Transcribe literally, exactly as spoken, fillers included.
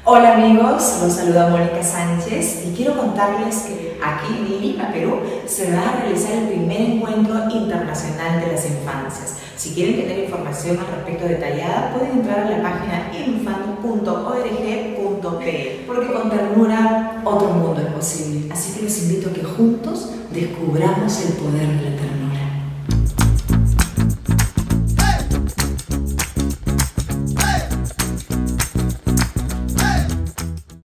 Hola amigos, los saluda Mónica Sánchez y quiero contarles que aquí en Lima, Perú, se va a realizar el primer encuentro internacional de las infancias. Si quieren tener información al respecto detallada, pueden entrar a la página infant punto org punto pe, porque con ternura otro mundo es posible. Así que los invito a que juntos descubramos el poder de la ternura.